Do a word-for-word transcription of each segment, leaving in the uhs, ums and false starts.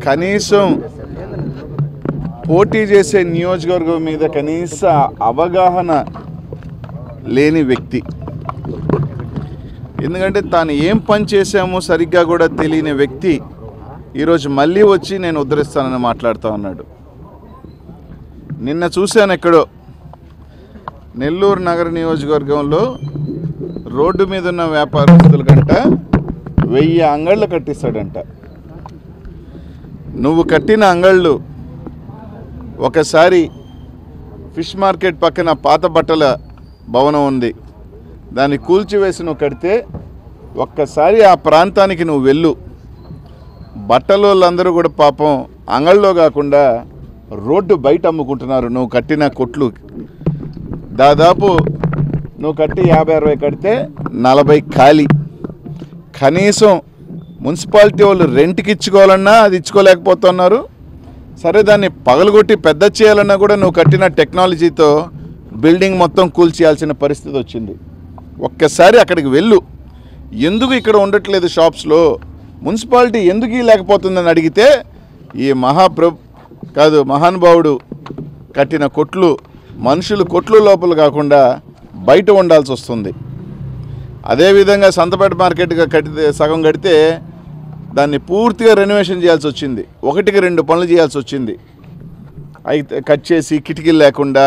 కనీసం పోటీ చేసే నియోజకవర్గం మీద కనీస అవగాహన లేని వ్యక్తి. ఎందుకంటే తాను ఏం పని చేశామో సరిగ్గా కూడా తెలియని వ్యక్తి ఈరోజు మళ్ళీ వచ్చి నేను ఉద్ధరిస్తానని మాట్లాడుతూ ఉన్నాడు. నిన్న చూశాను ఎక్కడో నెల్లూరు నగర నియోజకవర్గంలో రోడ్డు మీద ఉన్న వ్యాపారస్తులకంట వెయ్యి అంగళ్ళు కట్టిస్తాడంట. నువ్వు కట్టిన అంగళ్ళు ఒకసారి ఫిష్ మార్కెట్ పక్కన పాత బట్టల భవనం ఉంది, దాన్ని కూల్చివేసి నువ్వు కడితే ఒక్కసారి ఆ ప్రాంతానికి నువ్వు వెళ్ళు. బట్టల వాళ్ళందరూ కూడా పాపం అంగళ్ళలో కాకుండా రోడ్డు బయట అమ్ముకుంటున్నారు. నువ్వు కట్టిన కొట్లు దాదాపు నువ్వు కట్టి యాభై అరవై కడితే నలభై ఖాళీ. కనీసం మున్సిపాలిటీ వాళ్ళు రెంట్కి ఇచ్చుకోవాలన్నా అది ఇచ్చుకోలేకపోతున్నారు. సరే దాన్ని పగలగొట్టి పెద్ద చేయాలన్నా కూడా నువ్వు కట్టిన టెక్నాలజీతో బిల్డింగ్ మొత్తం కూల్చేయాల్సిన పరిస్థితి వచ్చింది. ఒక్కసారి అక్కడికి వెళ్ళు. ఎందుకు ఇక్కడ ఉండట్లేదు షాప్స్లో, మున్సిపాలిటీ ఎందుకు లేకపోతుందని అడిగితే ఈ మహాప్ర కాదు మహానుభావుడు కట్టిన కొట్లు మనుషులు కొట్లు లోపల కాకుండా బయట ఉండాల్సి వస్తుంది. అదేవిధంగా సంతపేట మార్కెట్గా కట్టితే సగం కడితే దాన్ని పూర్తిగా రెనోవేషన్ చేయాల్సి వచ్చింది. ఒకటికి రెండు పనులు చేయాల్సి వచ్చింది. అయితే కట్ చేసి కిటికీలు లేకుండా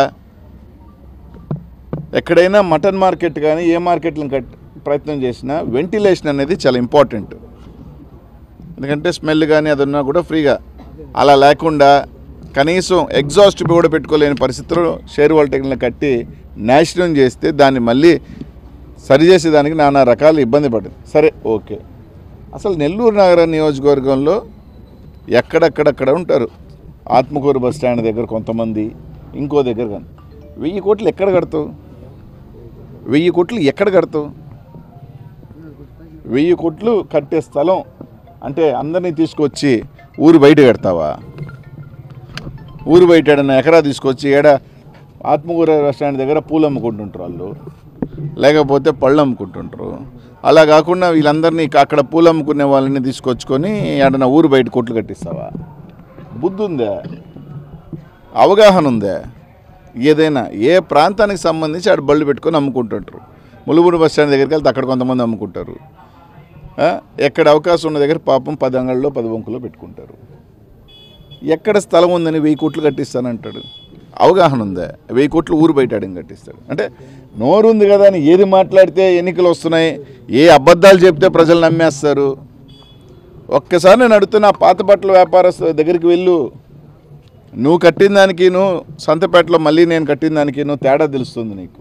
ఎక్కడైనా మటన్ మార్కెట్ కానీ ఏ మార్కెట్లను కట్ ప్రయత్నం చేసినా వెంటిలేషన్ అనేది చాలా ఇంపార్టెంట్. ఎందుకంటే స్మెల్ కానీ అది ఉన్నా కూడా ఫ్రీగా, అలా లేకుండా కనీసం ఎగ్జాస్ట్ కూడా పెట్టుకోలేని పరిస్థితుల్లో షేర్ వాల్టెక్లను కట్టి నాశనం చేస్తే దాన్ని మళ్ళీ సరిచేసేదానికి నానా రకాల ఇబ్బంది పడింది. సరే ఓకే, అసలు నెల్లూరు నగర నియోజకవర్గంలో ఎక్కడెక్కడెక్కడ ఉంటారు. ఆత్మకూరు బస్ స్టాండ్ దగ్గర కొంతమంది, ఇంకో దగ్గర కానీ వెయ్యి కోట్లు ఎక్కడ కడతావు? వెయ్యి కోట్లు ఎక్కడ కడతావు? వెయ్యి కోట్లు కట్టే స్థలం అంటే అందరినీ తీసుకొచ్చి ఊరు బయట కడతావా? ఊరు బయట ఏడన్నా ఎకరా తీసుకొచ్చి ఏడ ఆత్మకూరు బస్ స్టాండ్ దగ్గర పూలు అమ్ముకుంటుంటారు వాళ్ళు, లేకపోతే పళ్ళు అమ్ముకుంటుంటారు. అలా కాకుండా వీళ్ళందరినీ అక్కడ పూలు అమ్ముకునే వాళ్ళని తీసుకొచ్చుకొని ఏడన్నా ఊరు బయట కొట్లు కట్టిస్తావా? బుద్ధి ఉందా? అవగాహన ఉందా? ఏదైనా ఏ ప్రాంతానికి సంబంధించి ఆడ బళ్ళు పెట్టుకొని అమ్ముకుంటుంటారు. ములుగురు బస్ స్టాండ్ దగ్గరికి వెళ్తే అక్కడ కొంతమంది అమ్ముకుంటారు. ఎక్కడ అవకాశం ఉన్న దగ్గర పాపం పది అంగళ్ళలో పది వంకులో పెట్టుకుంటారు. ఎక్కడ స్థలం ఉందని వెయ్యి కోట్లు కట్టిస్తానంటాడు. అవగాహన ఉందా? వెయ్యి కోట్లు ఊరు బయట అడిగి కట్టిస్తాడు. అంటే నోరు ఉంది కదా అని ఏది మాట్లాడితే ఎన్నికలు వస్తున్నాయి, ఏ అబద్ధాలు చెప్తే ప్రజలు నమ్మేస్తారు. ఒక్కసారి నేను అడుగుతున్నా, పాత బట్టల వ్యాపారస్తు దగ్గరికి వెళ్ళు. నువ్వు కట్టిన దానికి నువ్వు సంతపేటలో మళ్ళీ నేను కట్టిన దానికి నువ్వు తేడా తెలుస్తుంది. నీకు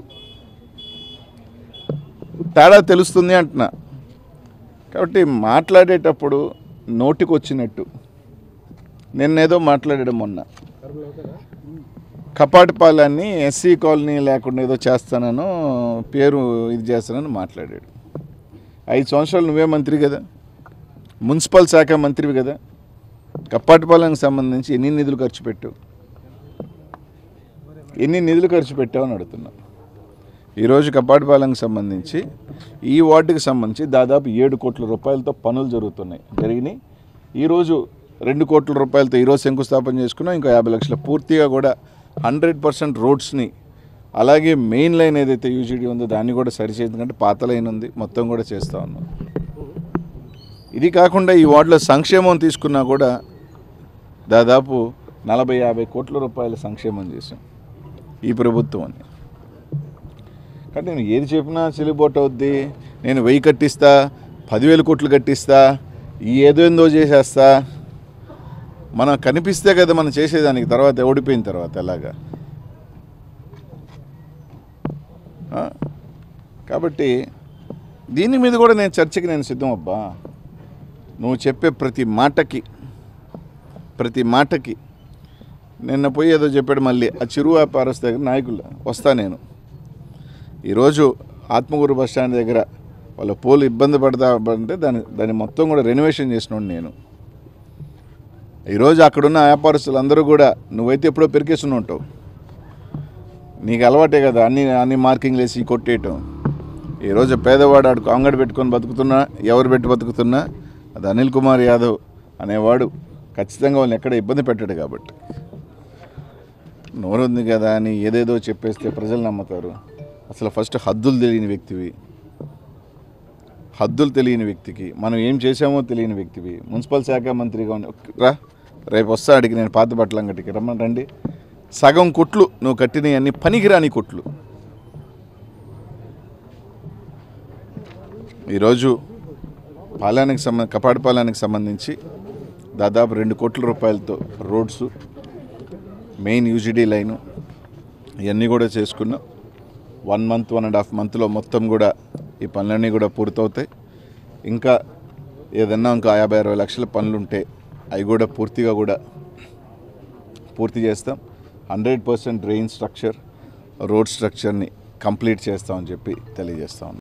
తేడా తెలుస్తుంది అంటున్నా. కాబట్టి మాట్లాడేటప్పుడు నోటికి వచ్చినట్టు, నిన్నేదో మాట్లాడడం మొన్న కపాటిపాలెన్ని ఎస్సీ కాలనీ లేకుండా ఏదో చేస్తానను పేరు ఇది చేస్తానని మాట్లాడాడు. ఐదు సంవత్సరాలు నువ్వే మంత్రి కదా, మున్సిపల్ శాఖ మంత్రివి కదా, కప్పాటిపాలెంకి సంబంధించి ఎన్ని నిధులు ఖర్చు పెట్టావు? ఎన్ని నిధులు ఖర్చు పెట్టావు అని అడుగుతున్నా. ఈరోజు కప్పాటిపాలెంకి సంబంధించి ఈ వార్డుకి సంబంధించి దాదాపు ఏడు కోట్ల రూపాయలతో పనులు జరుగుతున్నాయి జరిగినాయి. ఈరోజు రెండు కోట్ల రూపాయలతో ఈరోజు శంకుస్థాపన చేసుకున్నాం. ఇంకో యాభై లక్షల పూర్తిగా కూడా హండ్రెడ్ పర్సెంట్ రోడ్స్ని, అలాగే మెయిన్ లైన్ ఏదైతే యూజీడీ ఉందో దాన్ని కూడా సరిచేయదు, కంటే పాత లైన్ ఉంది, మొత్తం కూడా చేస్తూ ఉన్నాం. ఇది కాకుండా ఈ వార్డులో సంక్షేమం తీసుకున్నా కూడా దాదాపు నలభై యాభై కోట్ల రూపాయల సంక్షేమం చేశాం ఈ ప్రభుత్వం అని. కాబట్టి నేను ఏది చెప్పినా చెల్లిపోటు అవుద్ది. నేను వెయ్యి కట్టిస్తా, పదివేల కోట్లు కట్టిస్తా, ఈ ఏదో చేసేస్తా. మనం కనిపిస్తే కదా మనం చేసేదానికి, తర్వాత ఓడిపోయిన తర్వాత ఎలాగా. కాబట్టి దీని మీద కూడా నేను చర్చకి నేను సిద్ధం అబ్బా. నువ్వు చెప్పే ప్రతి మాటకి ప్రతి మాటకి నిన్న పోయి ఏదో చెప్పాడు మళ్ళీ ఆ చిరు వ్యాపారస్తు దగ్గర నాయకులు వస్తా. నేను ఈరోజు ఆత్మకూరు బస్ స్టాండ్ దగ్గర వాళ్ళ పోలు ఇబ్బంది పడతా అంటే దాన్ని దాన్ని మొత్తం కూడా రెనోవేషన్ చేసినాడు నేను. ఈరోజు అక్కడున్న వ్యాపారస్తులు అందరూ కూడా నువ్వైతే ఎప్పుడో పెరికేస్తున్నా ఉంటావు, నీకు అలవాటే కదా అన్ని అన్ని మార్కింగ్లు వేసి కొట్టేయటం. ఈరోజు పేదవాడు ఆడుకు అంగడి పెట్టుకొని బతుకుతున్నా, ఎవరు పెట్టి బతుకుతున్నా అది అనిల్ కుమార్ యాదవ్ అనేవాడు ఖచ్చితంగా వాళ్ళని ఎక్కడ ఇబ్బంది పెట్టాడు కాబట్టి. నోరుంది కదా అని ఏదేదో చెప్పేస్తే ప్రజలు నమ్ముతారు. అసలు ఫస్ట్ హద్దులు తెలియని వ్యక్తివి, హద్దులు తెలియని వ్యక్తికి మనం ఏం చేశామో తెలియని వ్యక్తివి మున్సిపల్ శాఖ మంత్రిగా రా రేపు వస్తా అడిగి నేను పాత బట్టల అంగటికి రమ్మని రండి. సగం కొట్లు నువ్వు కట్టినవి అన్ని పనికిరాని కొట్లు. ఈరోజు పాలనకి సంబంధ కపాడిపాలెనికి సంబంధించి దాదాపు రెండు కోట్ల రూపాయలతో రోడ్స్, మెయిన్ యూజీడీ లైను ఇవన్నీ కూడా చేసుకున్నాం. One month one and half మంత్లో మొత్తం కూడా ఈ పనులన్నీ కూడా పూర్తవుతాయి. ఇంకా ఏదన్నా ఇంకా యాభై అరవై లక్షల పనులు ఉంటే అవి కూడా పూర్తిగా కూడా పూర్తి చేస్తాం. Hundred percent drain structure, road స్ట్రక్చర్ని కంప్లీట్ చేస్తామని చెప్పి తెలియజేస్తాం.